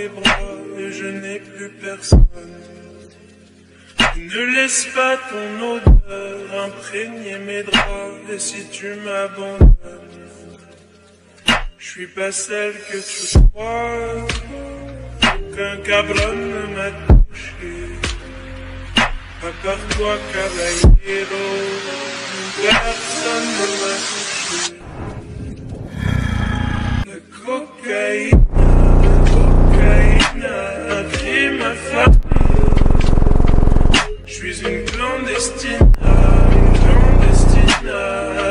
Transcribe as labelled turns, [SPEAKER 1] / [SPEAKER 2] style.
[SPEAKER 1] les bras et je n'ai plus personne. Ne laisse pas ton odeur imprégner mes draps, et si tu m'abandonnes, je suis pas celle que tu crois. Aucun cabron ne m'a touché, à part toi, caballero, personne ne m'a touché. La cocaïne, un crime infâme. Je suis une clandestine,